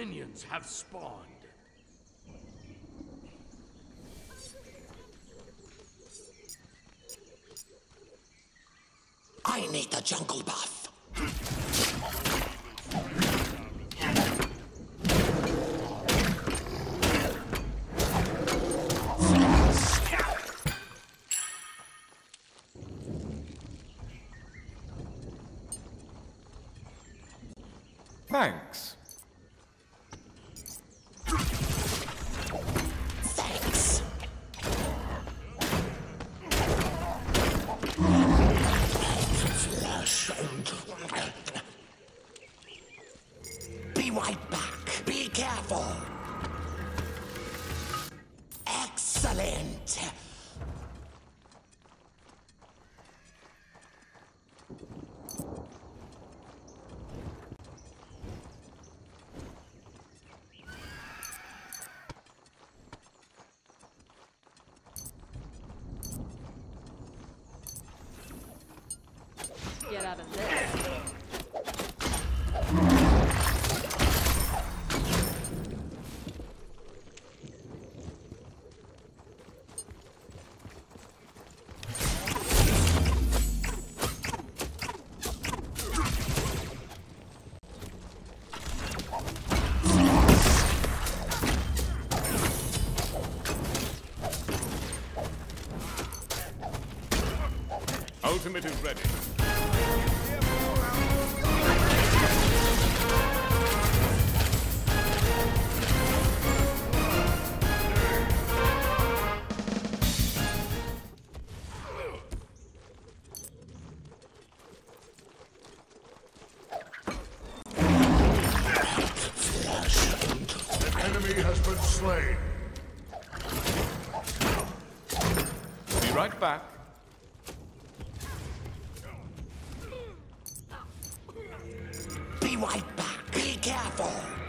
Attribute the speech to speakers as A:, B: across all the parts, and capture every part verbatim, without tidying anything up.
A: minions have spawned.
B: I need the jungle buff.
C: Thanks.
B: Thanks. Be right back. Be careful. Excellent.
D: Get out of this.
C: Ultimate is ready.
E: Enemy has been slain.
C: Be right back.
B: Be right back. Be careful.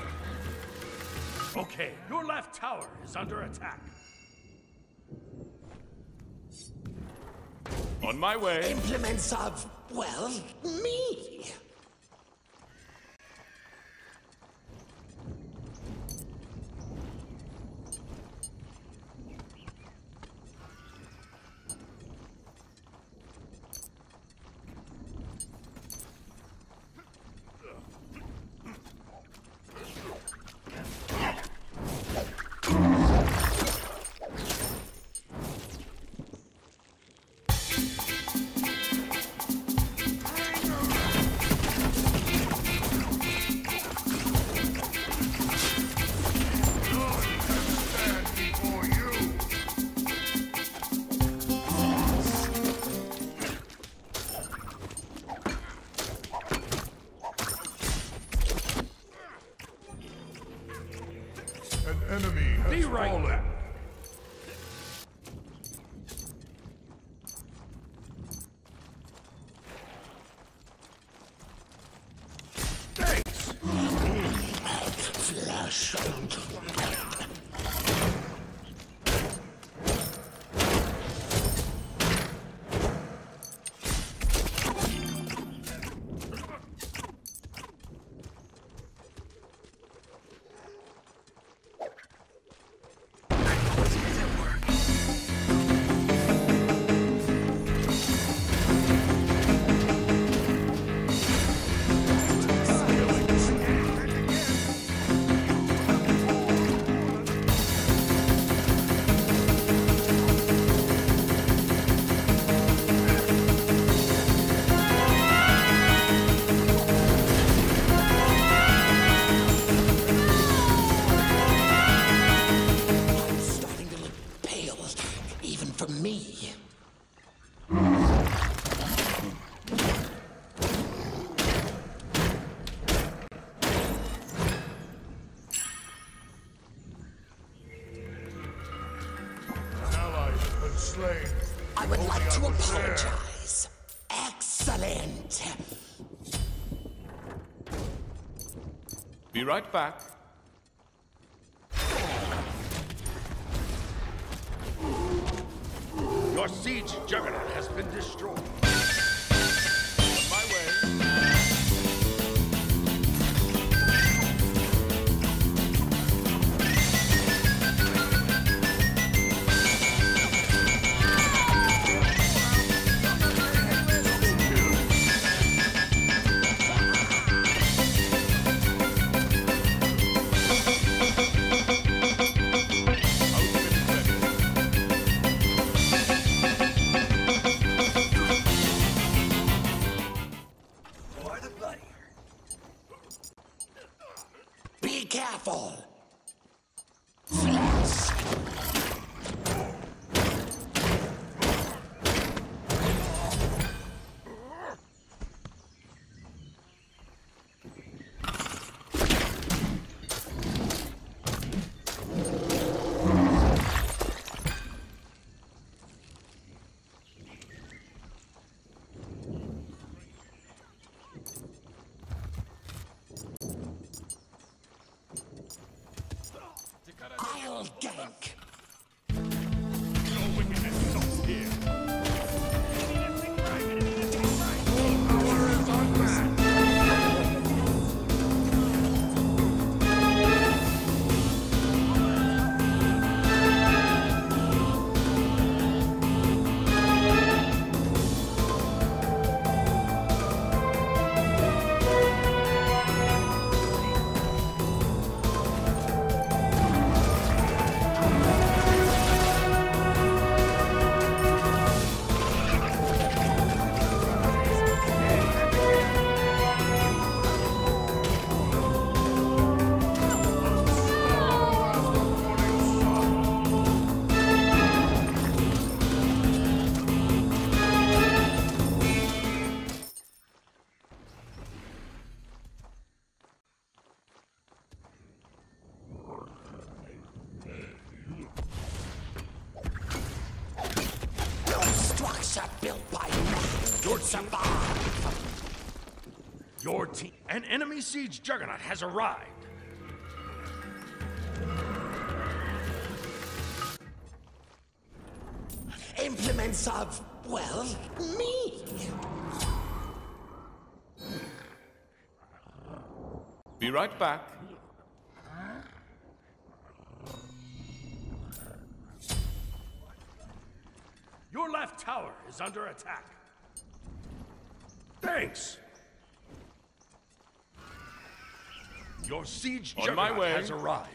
A: Okay, your left tower is under attack.
C: On my way.
B: Implements of, well, me.
E: An enemy has
A: Be right
E: fallen.
A: back. Thanks.
B: Flesh. For me.
E: Slain.
B: I would like to apologize. Excellent.
C: Be right back.
A: Your siege juggernaut has been destroyed.
C: On my way.
B: careful. Flash. I'll gank.
A: No wickedness stops here.
E: Power is unmatched.
B: No structure built by man can survive.
A: Your team. An enemy siege juggernaut has arrived.
B: Implements of, well, me.
C: Be right back.
A: Your left tower is under attack. Thanks. Your siege
C: On my
A: juggernaut
C: way.
A: has arrived.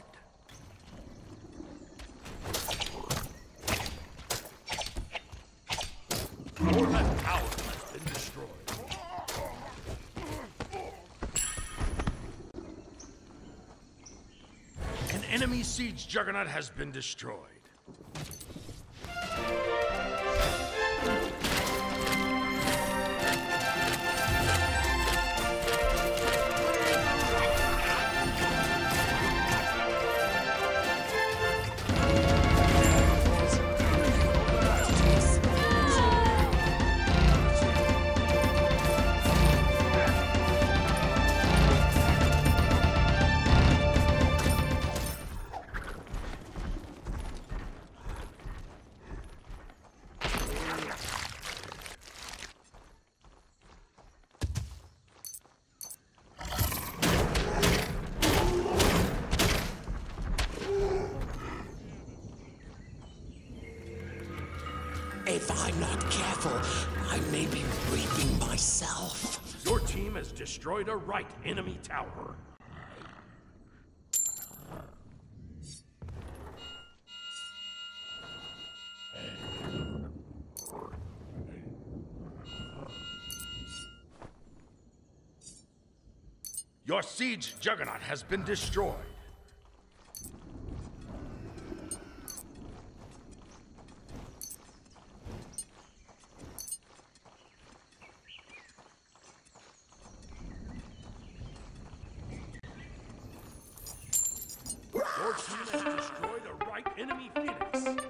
A: Your left tower has been destroyed. An enemy siege juggernaut has been destroyed.
B: If I'm not careful, I may be reaping myself.
A: Your team has destroyed a right enemy tower. Your siege juggernaut has been destroyed. Your team has destroyed a right enemy phoenix.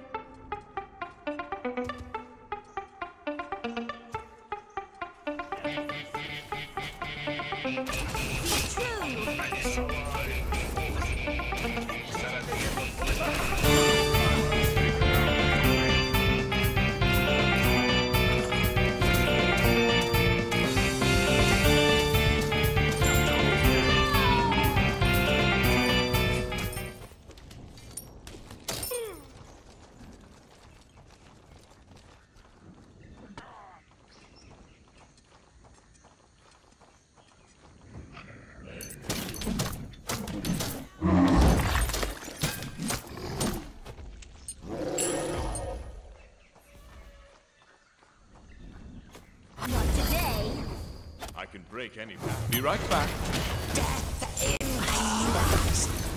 C: I can break any path. Be right back.
B: Death in combat.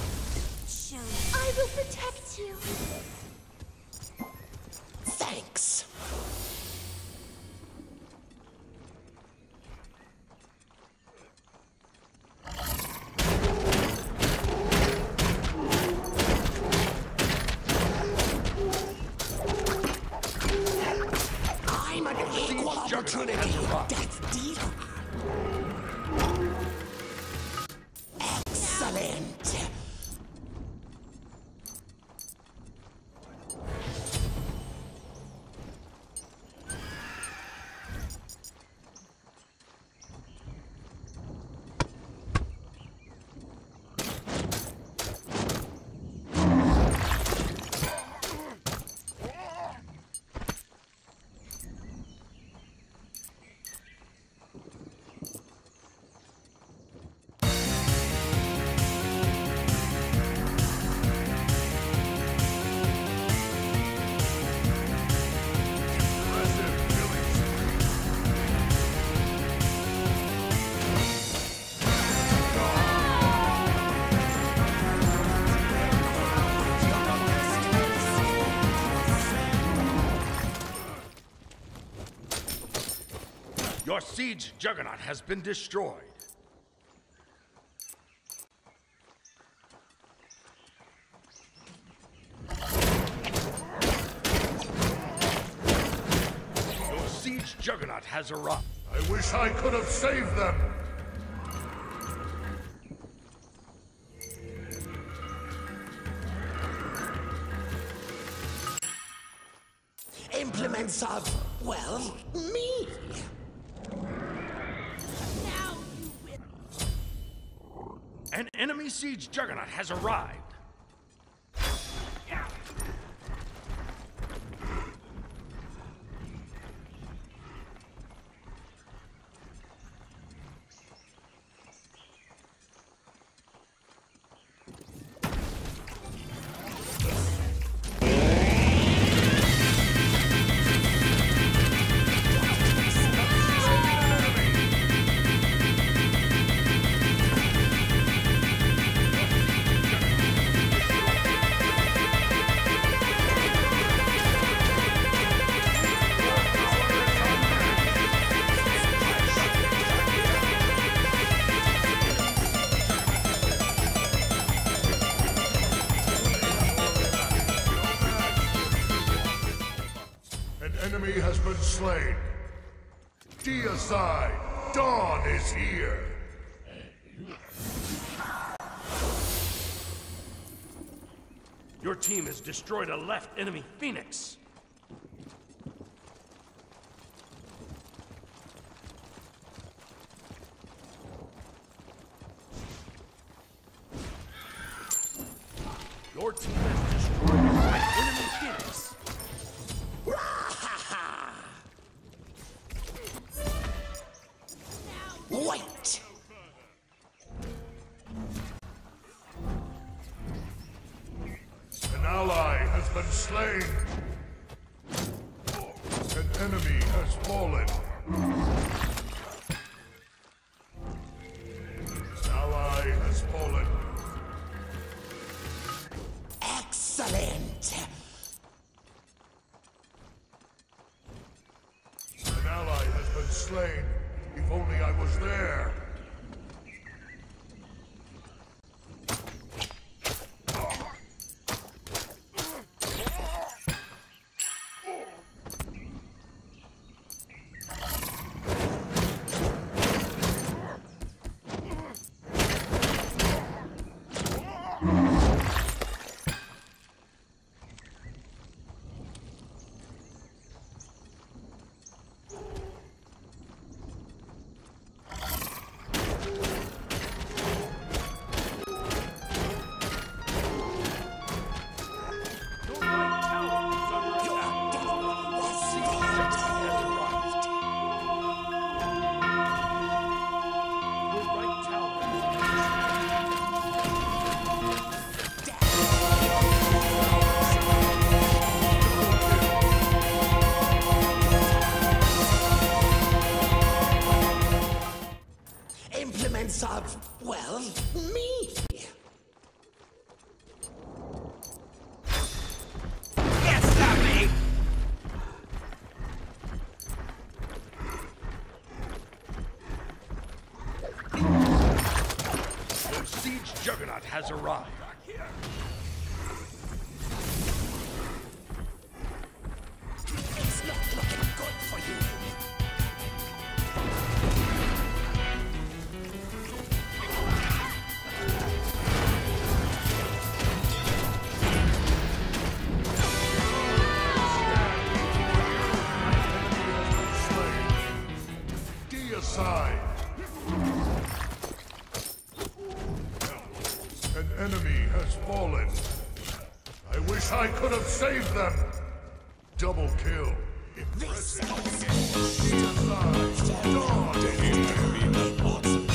F: will protect you.
B: Thanks. I'm an equal opportunity death dealer. Excellent.
A: Your siege juggernaut has been destroyed. Your siege juggernaut has arrived.
E: I wish I could have saved them.
B: Implements of, well, me.
F: Now you will.
A: An enemy siege juggernaut has arrived.
E: Enemy has been slain. Deicide, dawn is here.
A: Your team has destroyed a left enemy Phoenix. Your team has destroyed a right enemy Phoenix.
B: Wait!
E: An ally has been slain. An enemy has fallen. An ally has fallen.
B: Excellent!
E: An ally has been slain. If only I was there.
B: Of, well, me.
A: has arrived.
B: It's not looking good for you.
E: Aside. An enemy has fallen. I wish I could have saved them. Double kill. Impressive. Aside. Dawn.